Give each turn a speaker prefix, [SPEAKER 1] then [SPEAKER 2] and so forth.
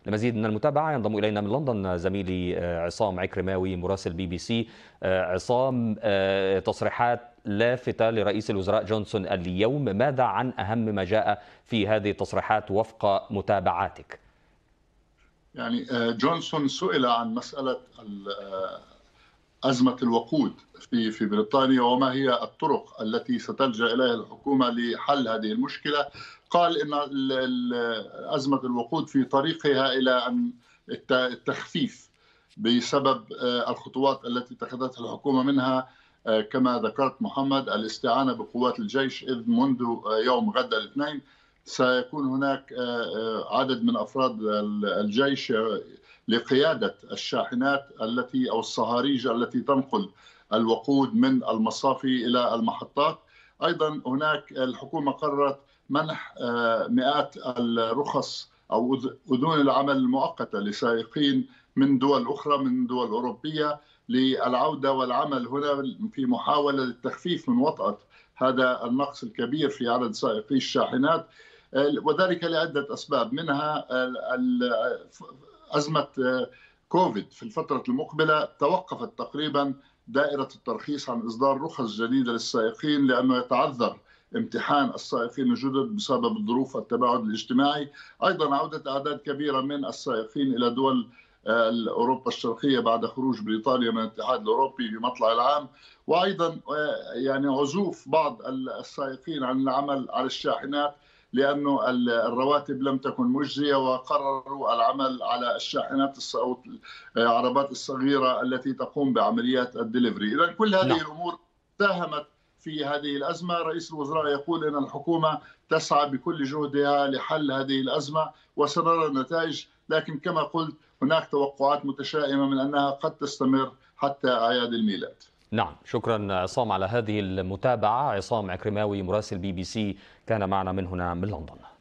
[SPEAKER 1] لمزيد من المتابعة ينضم إلينا من لندن زميلي عصام عكرماوي مراسل BBC. عصام، تصريحات لافتة لرئيس الوزراء جونسون اليوم، ماذا عن أهم ما جاء في هذه التصريحات وفق متابعاتك؟
[SPEAKER 2] يعني جونسون سئل عن مسألة أزمة الوقود في بريطانيا وما هي الطرق التي ستلجأ إليها الحكومة لحل هذه المشكلة. قال إن أزمة الوقود في طريقها إلى التخفيف بسبب الخطوات التي اتخذتها الحكومة، منها كما ذكرت محمد الاستعانة بقوات الجيش، إذ منذ يوم غد الاثنين سيكون هناك عدد من أفراد الجيش لقيادة الشاحنات أو الصهاريج التي تنقل الوقود من المصافي إلى المحطات. أيضا هناك الحكومة قررت منح مئات الرخص أو أذون العمل المؤقتة لسائقين من دول أخرى، من دول أوروبية، للعودة والعمل هنا في محاولة للتخفيف من وطأة هذا النقص الكبير في عدد سائقي الشاحنات، وذلك لعدة أسباب، منها أزمة كوفيد. في الفترة المقبلة توقفت تقريبا دائرة الترخيص عن إصدار رخص جديدة للسائقين، لأنه يتعذر امتحان السائقين الجدد بسبب ظروف التباعد الاجتماعي. أيضا عودة أعداد كبيرة من السائقين إلى دول أوروبا الشرقية بعد خروج بريطانيا من الاتحاد الأوروبي في مطلع العام، وأيضا يعني عزوف بعض السائقين عن العمل على الشاحنات لأنه الرواتب لم تكن مجزية، وقرروا العمل على الشاحنات أو العربات الصغيرة التي تقوم بعمليات الدليفري. إذن كل هذه الأمور ساهمت في هذه الأزمة. رئيس الوزراء يقول أن الحكومة تسعى بكل جهدها لحل هذه الأزمة وسنرى النتائج، لكن كما قلت هناك توقعات متشائمة من أنها قد تستمر حتى أعياد الميلاد.
[SPEAKER 1] نعم، شكرا عصام على هذه المتابعة. عصام عكرماوي مراسل BBC كان معنا من هنا من لندن.